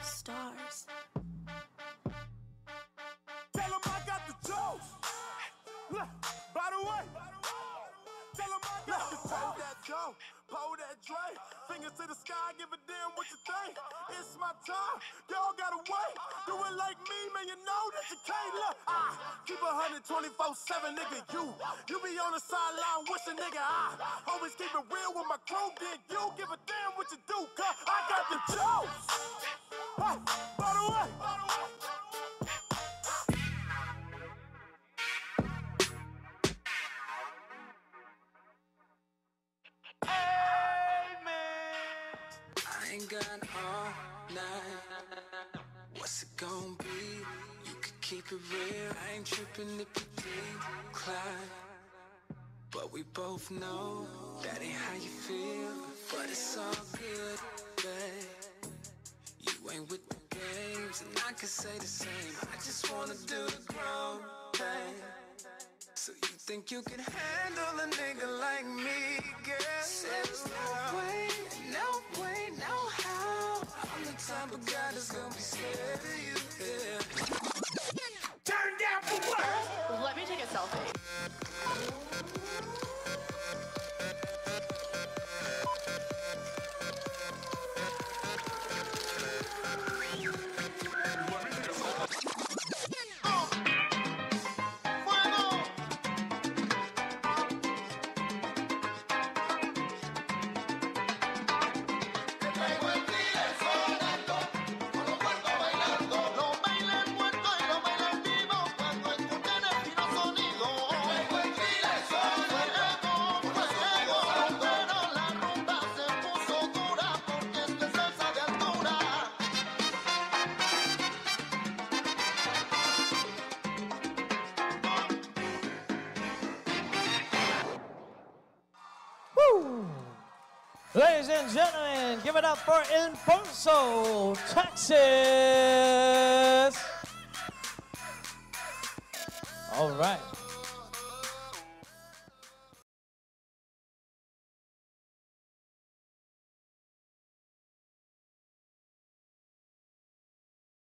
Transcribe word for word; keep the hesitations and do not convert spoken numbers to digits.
stars. Tell them I got the juice. Look, by the way, tell them I got the juice. Pull that dough, pull that Dre. Fingers to the sky, give a damn what you think. It's my time, y'all gotta wait. Do it like me, man, you know that you can't. Look, I keep a hundred twenty-four seven, nigga. You, you be on the sideline wishing, nigga. I always keep it real with my crew. Then you give a damn what you do, cause I got the juice. Hey, by the way, by the way. I ain't got all night. What's it gonna be? You could keep it real. I ain't tripping if you decline. But we both know that ain't how you feel. But it's all good, babe. You ain't with the games, and I can say the same. I just wanna do the grown thing. So you think you can handle a nigga like me, girl? There's no way, no way, no how. I'm the type of guy that's gonna be scared of you, yeah. Turn down for what? Let me take a selfie. Ladies and gentlemen, give it up for Impulso, Texas. All right.